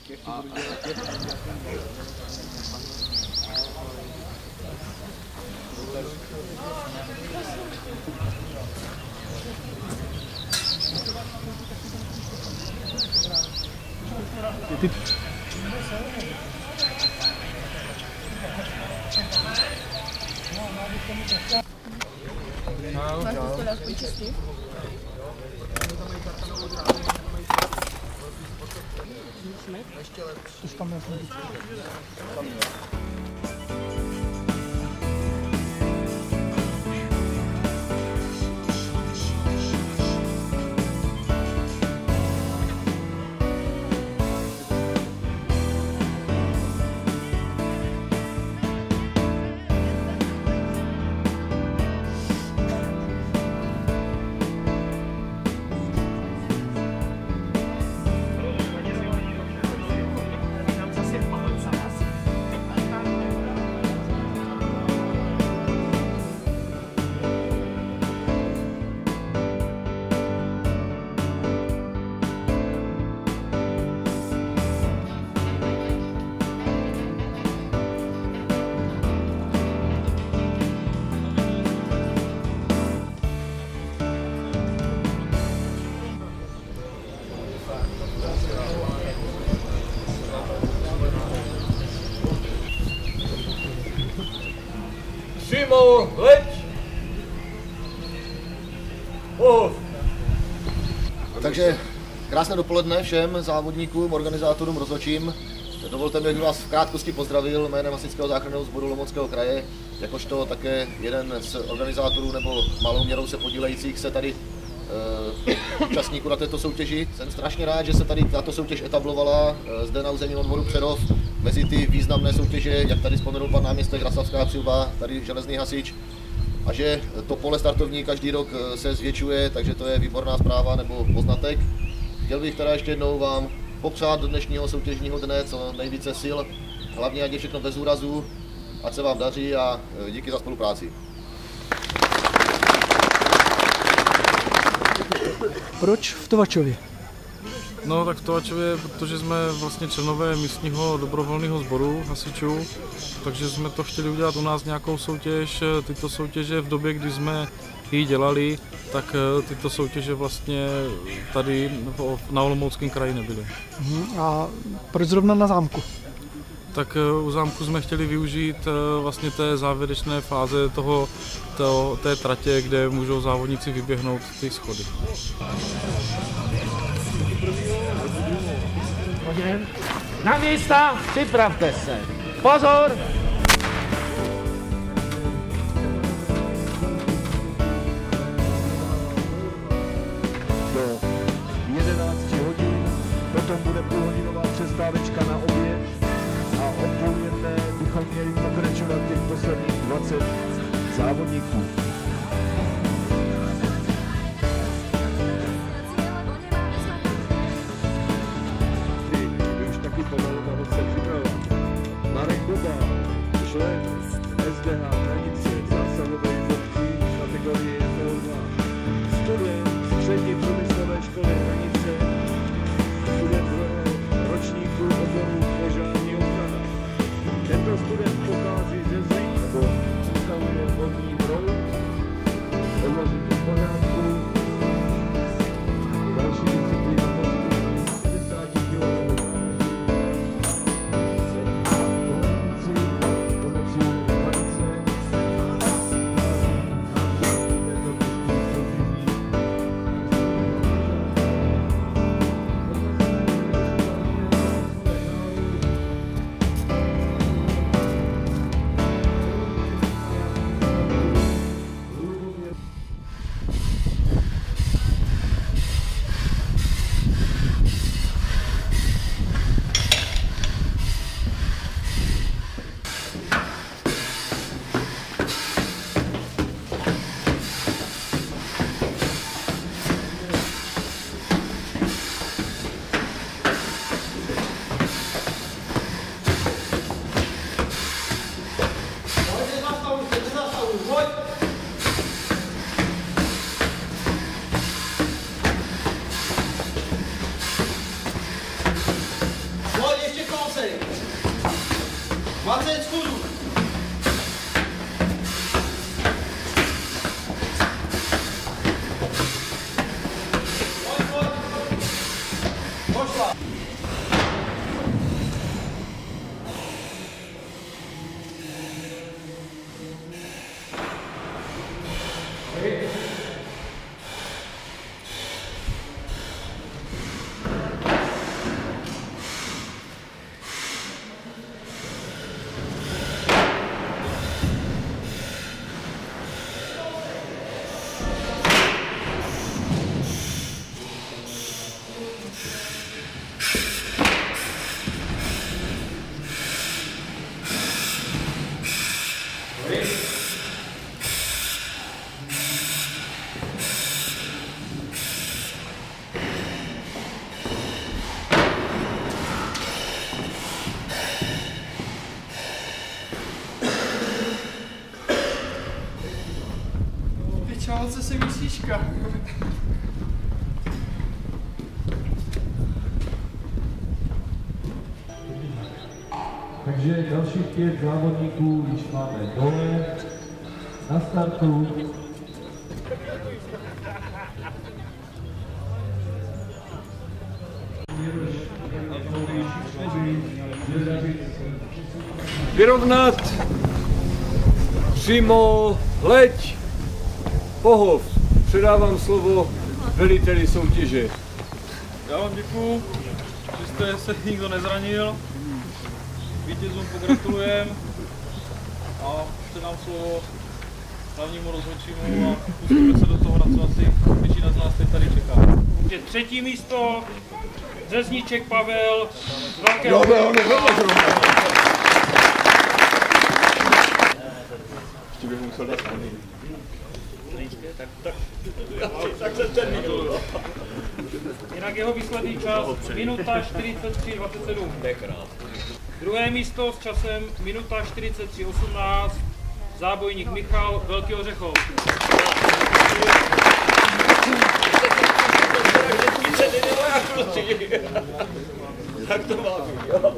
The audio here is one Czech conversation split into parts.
Máš to aspoň čistý? Ještě lepší. Tam je. Přijmou, leď! Takže krásné dopoledne všem závodníkům, organizátorům, rozhodčím. Dovolte mi, abych vás v krátkosti pozdravil jménem Hasičského záchranného sboru Olomouckého kraje, jakožto také jeden z organizátorů nebo malou měrou se podílejících se tady účastníků na této soutěži. Jsem strašně rád, že se tady tato soutěž etablovala zde na území odboru Přerov mezi ty významné soutěže, jak tady vzpomenul pan náměstek Raslavská Přilba, tady železný hasič, a že to pole startovní každý rok se zvětšuje, takže to je výborná zpráva nebo poznatek. Chtěl bych teda ještě jednou vám popřát do dnešního soutěžního dne co nejvíce sil, hlavně ať je všechno bez úrazů, ať se vám daří a díky za spolupráci. Proč v Tovačově? No tak v Tovačově, protože jsme vlastně členové místního dobrovolného sboru hasičů, takže jsme to chtěli udělat u nás nějakou soutěž. Tyto soutěže v době, kdy jsme ji dělali, tak tyto soutěže vlastně tady na Olomouckém kraji nebyly. A proč zrovna na zámku? Tak u zámku jsme chtěli využít vlastně té závěrečné fáze té tratě, kde můžou závodníci vyběhnout ty schody. Na místa, připravte se. Pozor! Do 11 hodin, potom bude půlhodinová přestávečka na oběd a o půl jedné bychom měli pokračovat těch posledních 20 závodníků. Marek Boba, člen SDH Hranice, zásahové jednotky kategorie FO2, student střední průmyslové školy Hranice, student ročníku oboru požární ochrana. Tento student pochází ze Zlín, nebo představuje vodní proud, odloží v pořádku, další disciplína postupu 60 kg. 20 schůdů. Vyčávat se mísíčka. Takže dalších 5 závodníků již máme dole na startu. Vyrovnat, přímo, leď, pohov. Předávám slovo veliteli soutěže. Já vám děkuju, že jste se nikdo nezranil. Vítězům pogratulujem a předám slovo hlavnímu rozhodčímu a pustíme se do toho, na co asi většina z nás teď tady čeká. Třetí místo, Řezníček Pavel z Velkého. Jinak jeho výsledný čas minuta 43:27. Druhé místo s časem minuta 43:18. Zábojník Michal, Velký Ořechov. Tak to má být, jo.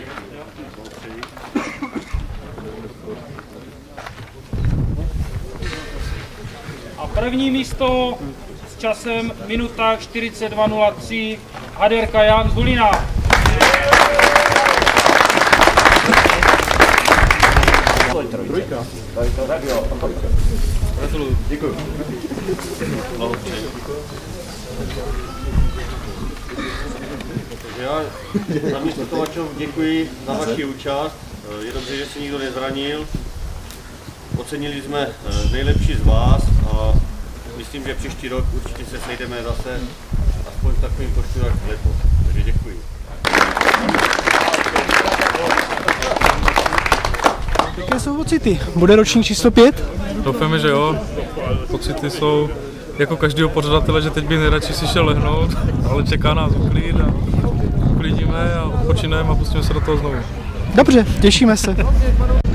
A první místo s časem minuta 42:03. Haderka Jan z Hulina. Trojka. Tak jo. Gratuluju. Děkuju. Já za mě startovačům děkuji za vaši účast. Je dobře, že se nikdo nezranil. Ocenili jsme nejlepší z vás a myslím, že příští rok určitě se sejdeme zase aspoň v takovým počtu jak letos. Takže děkuji. Jaké jsou pocity? Bude ročník číslo 5? Doufáme, že jo. Pocity jsou jako každého pořadatele, že teď bych nejradši si šel lehnout, ale čeká nás uklid a uklidíme a odpočineme a pustíme se do toho znovu. Dobře, těšíme se.